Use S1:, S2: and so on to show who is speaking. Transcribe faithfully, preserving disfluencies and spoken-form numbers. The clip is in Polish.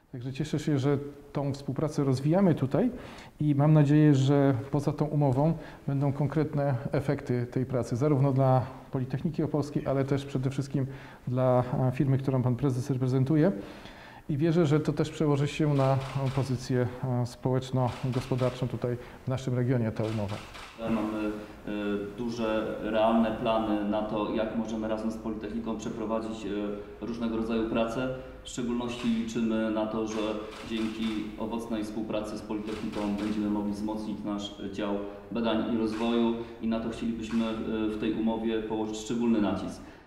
S1: Także cieszę się, że tą współpracę rozwijamy tutaj i mam nadzieję, że poza tą umową będą konkretne efekty tej pracy, zarówno dla Politechniki Opolskiej, ale też przede wszystkim dla firmy, którą Pan Prezes reprezentuje. I wierzę, że to też przełoży się na pozycję społeczno-gospodarczą tutaj w naszym regionie, ta umowa.
S2: Mamy duże, realne plany na to, jak możemy razem z Politechniką przeprowadzić różnego rodzaju prace. W szczególności liczymy na to, że dzięki owocnej współpracy z Politechniką będziemy mogli wzmocnić nasz dział badań i rozwoju i na to chcielibyśmy w tej umowie położyć szczególny nacisk.